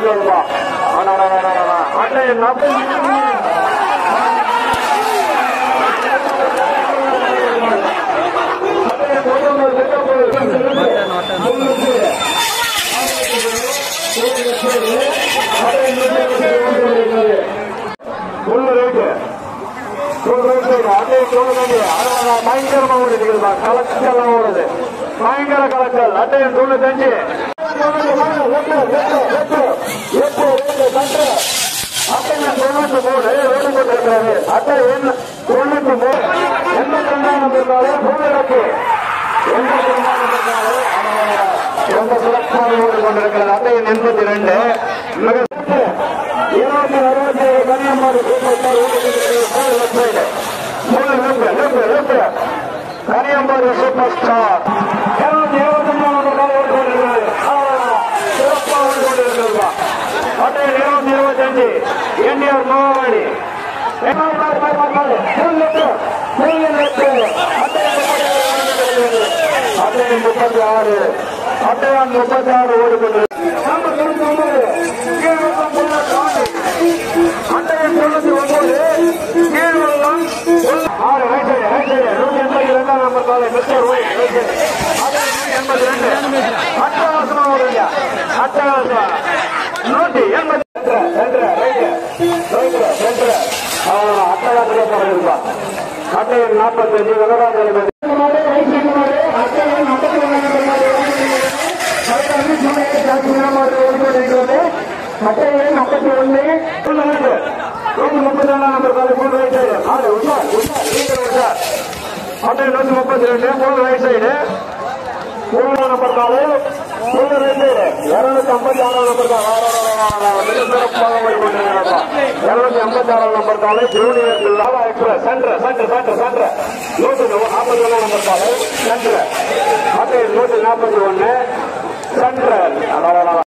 ஓடிக்கொள்வா அண்டையின் பயங்கரமா ஓடிக்கிறா கலக்கெல்லாம் ஓடுது பயங்கர கலக்கல் அட்டையின் 95 அட்டையின் 93 ஓடிக்கொண்டிருக்கிறது அட்டையின் 93 82 நம்பர் பூமிக்கு ரொம்ப சிறப்பாக ஓடிக்கொண்டிருக்கிறது அட்டையின் 82 கன்னியாகுமரி கன்னியாகுமரி சூப்பர் ஸ்டார் 223 சிறப்பாக ஓடிக்கொண்டிருக்கிறதா அட்டையின் 225 என்ஆர் மாவாடி அட்டையின் 36 அட்டையான் 36 ஓடிக்கொண்டிருக்கிறது அட்டையின் 99 நம்பர் காலை அட்டவாசமா வருங்க அட்டவாசமா 180 அட்டவாசமா அட்டையின் 45 வனராஜன் அட்டையின் 51 134 நம்பர் காலை 3 ரைட் சைடு அட்டையின் 132 3 ரைட் சைடு 3 நம்பர் காலை 3 ரைட் சைடு 256 நம்பர் காலை சிறப்பாக ஓடிக்கொண்டிருக்கிறதா 256 நம்பர் காலை ஜூனியர் லாவா எக்ஸ்பிரஸ் சென்டர் 141 நம்பர் காலை சென்டர் அட்டையின் 141 சென்ட்ரல்